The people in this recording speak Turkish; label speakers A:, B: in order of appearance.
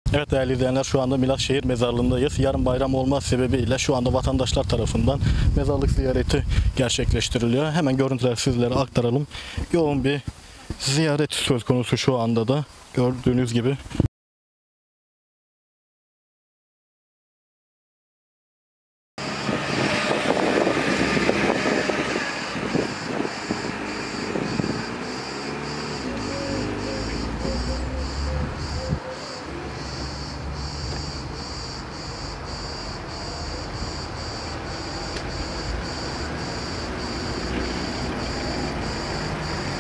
A: Evet değerli izleyenler, şu anda Milasşehir Mezarlığı'ndayız. Yarın bayram olmaz sebebiyle şu anda vatandaşlar tarafından mezarlık ziyareti gerçekleştiriliyor. Hemen görüntüler sizlere aktaralım. Yoğun bir ziyaret söz konusu şu anda da gördüğünüz gibi.